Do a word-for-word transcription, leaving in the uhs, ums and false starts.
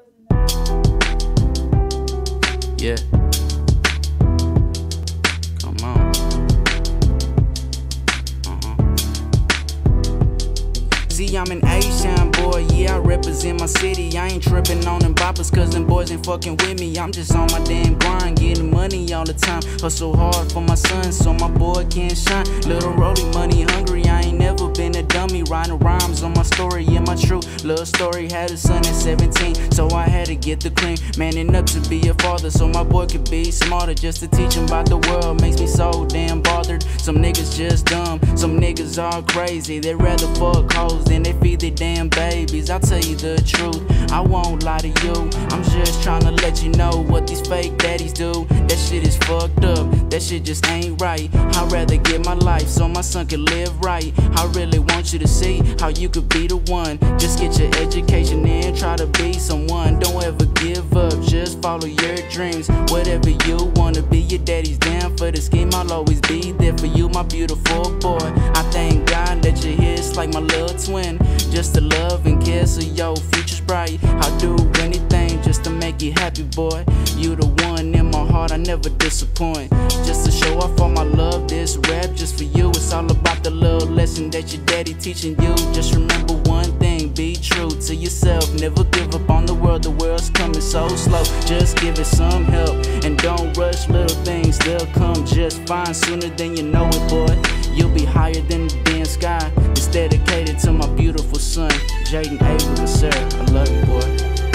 Yeah. Come on. Uh-huh. See, I'm an Asian boy, yeah, I represent my city. I ain't tripping on them boppers, cause them boys ain't fucking with me. I'm just on my damn grind, getting money all the time. Hustle hard for my son, so my boy can shine. Little Rolly, money hungry, I ain't never been a dummy. Writing rhymes on my story, yeah, my true love story. Had a son at seventeen, so I had to get the cream. Manning up to be a father, so my boy could be smarter. Just to teach him about the world makes me so damn bothered. Some niggas just dumb, some niggas are crazy. They rather fuck hoes than they feed their damn babies. I'll tell you the truth, I won't lie to you. I'm just trying to let you know what these fake daddies do. That shit is fucked up, that shit just ain't right. I'd rather give my life so my son can live right. I really want you to see how you could be the one. Just get your education and try to be someone. Don't ever give up, just follow your dreams. Whatever you wanna be, your daddy's down for the scheme. I'll always be there for you, my beautiful boy. I thank God that you're here, it's like my little twin. Just to love and care so your future's bright. I'll do anything just to make you happy, boy. You the one in my heart, I never disappoint. Just to show off all my love, this rap just for you. It's all about the little lesson that your daddy teaching you. Just remember one thing, be true to yourself. Never give up on the world, the world's coming so slow. Just give it some help and don't rush little things. They'll come just fine sooner than you know it, boy. You'll be higher than the damn sky. It's dedicated to my beautiful son, Jaden Avery, sir. I love you, boy.